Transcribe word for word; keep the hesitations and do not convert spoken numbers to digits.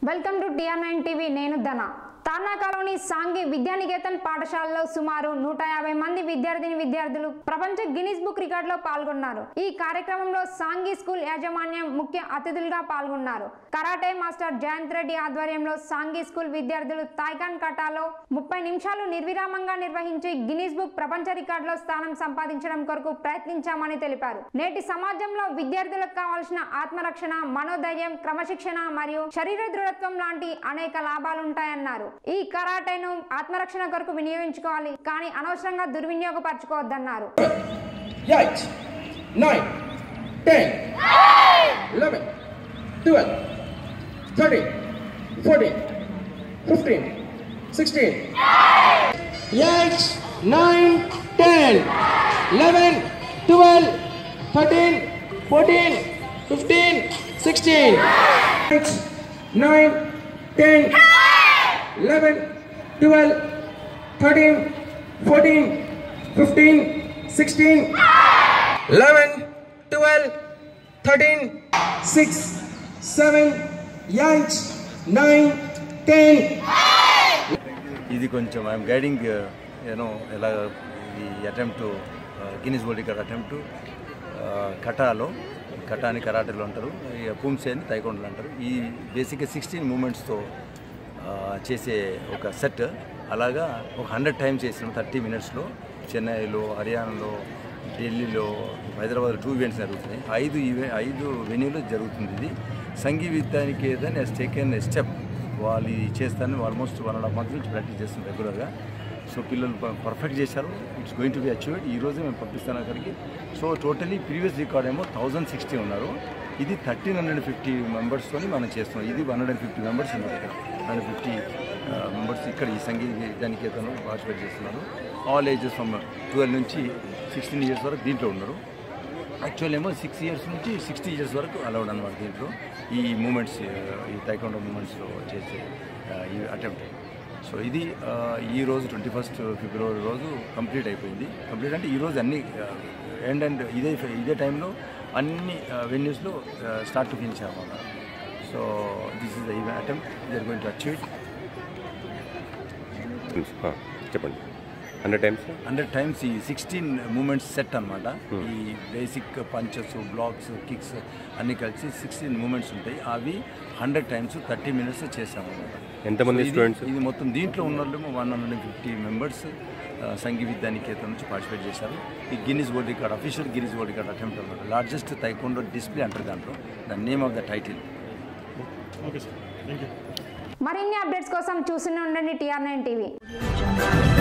Welcome to TR nine TV. నేను ధన. తానా colony సాంఘి Vidyanikethan పాఠశాలలో సుమారు నూట యాభై మంది విద్యార్థిని విద్యార్థులు ప్రపంచ గిన్నిస్ బుక్ రికార్డులో పాల్గొన్నారు. ఈ కార్యక్రమంలో సాంఘి స్కూల్ యాజమాన్యం ముఖ్య అతిథులుగా పాల్గొన్నారు. కరాటే మాస్టర్ జయంత్ రెడ్డి ఆధ్వర్యంలో సాంఘి స్కూల్ విద్యార్థులు తాయ్కాన్ కటాలో ముప్పై నిమిషాలు నిర్విరామంగా నిర్వహించి గిన్నిస్ బుక్ ప్రపంచ రికార్డులో స్థానం సంపాదించడం కొరకు ప్రయత్నించామని తెలిపారు. నేటి సమాజంలో విద్యార్థులకు కావాల్సిన ఆత్మరక్షణ, మనోధైర్యం, క్రమశిక్షణ మరియు శరీర దృఢత్వం లాంటి అనేక లాభాలుంటాయన్నారు. ఈ కరాటేను ఆత్మరక్షణ కొరకు వినియోగించుకోవాలి, కానీ అనవసరంగా దుర్వినియోగపరచుకోవద్దన్నారు. eight, nine, ten, eleven, twelve, thirteen, fourteen, fifteen, sixteen. eight, nine, ten, eleven, twelve, thirteen, fourteen, fifteen, sixteen. eight, nine, ten, eleven, twelve, thirteen, fourteen, fifteen, sixteen. eleven, twelve, thirteen, six, seven, eight, nine, ten. ఇది కొంచెం I'm guiding you know ఎలా ఈ attempt Guinness world record attempt కటాలో కటాని కరాటేలో అంటారు, పుంసే అని తైకొండలు అంటారు. ఈ బేసిక్గా సిక్స్టీన్ మూమెంట్స్తో చేసే ఒక సెట్ అలాగా ఒక హండ్రెడ్ టైమ్స్ చేసినాం థర్టీ మినిట్స్లో. చెన్నైలో, హర్యానాలో, ఢిల్లీలో, హైదరాబాద్లో టూ ఈవెంట్స్ జరుగుతున్నాయి. ఐదు ఈవె ఐదు వెన్యూలో జరుగుతుంది. ఇది Sanghi Vidyaniketan he's taken a step. వాళ్ళు చేస్తారని almost one and half month నుంచి ప్రాక్టీస్ చేస్తున్నారు రెగ్యులర్గా. సో పిల్లలు పర్ఫెక్ట్ చేశారు. It's going to be achieved. ఈరోజే మేము పంపిస్తాను అక్కడికి. సో టోటలీ ప్రీవియస్ రికార్డ్ ఏమో థౌజండ్ సిక్స్టీ ఉన్నారు. ఇది థర్టీన్ హండ్రెడ్ ఫిఫ్టీ మెంబర్స్తో మనం చేస్తున్నాం. ఇది వన్ హండ్రెడ్ ఫిఫ్టీ మెంబర్స్ ఉన్నారు ఇక్కడ. హండ్రెడ్ ఫిఫ్టీ మెంబర్స్ ఇక్కడ ఈ సంగీత విద్యానికేతన్లో పార్టిసిపేట్ చేస్తున్నారు. ఆల్ ఏజెస్ ఫ్రమ్ ట్వెల్వ్ నుంచి సిక్స్టీన్ ఇయర్స్ వరకు దీంట్లో ఉన్నారు. యాక్చువల్ ఏమో సిక్స్ ఇయర్స్ నుంచి సిక్స్టీ ఇయర్స్ వరకు అలౌడ్ అనమాట దీంట్లో. ఈ మూమెంట్స్ ఈ తైకొండ మూమెంట్స్లో చేసే ఈ అటెంప్ట్. సో ఇది ఈ రోజు ట్వంటీ ఫస్ట్ ఫిబ్రవరి రోజు కంప్లీట్ అయిపోయింది. కంప్లీట్ అంటే ఈరోజు అన్ని ఎండ్ అండ్ ఇదే ఇదే టైంలో అన్ని వెన్యూస్లో స్టార్ట్ టు ఫినిష్ అన్నమాట. So this is the event attempt we are going to achieve. చెప్పండి. హండ్రెడ్ టైమ్స్ హండ్రెడ్ టైమ్స్ ఈ సిక్స్టీన్ మూమెంట్స్ సెట్ అనమాట. ఈ బేసిక్ పంచెస్, బ్లాక్స్, కిక్స్ అన్నీ కలిసి సిక్స్టీన్ మూమెంట్స్ ఉంటాయి. అవి హండ్రెడ్ టైమ్స్ థర్టీ మినిట్స్ చేసాము అనమాట. ఎంతమంది స్టూడెంట్స్? ఇది మొత్తం దీంట్లో ఉన్న వాళ్ళు one hundred and fifty members Sanghi Vidyaniketan నుంచి పార్టిసిపేట్ చేశారు. ఈ Guinness world record official Guinness world record attempt అనమాట. లార్జెస్ట్ తైకొండో డిస్ప్లే అంటారు దాంట్లో. The name of the title. మరిన్ని అప్డేట్స్ కోసం చూస్తూనే ఉండండి టిఆర్ నైన్ టీవీ.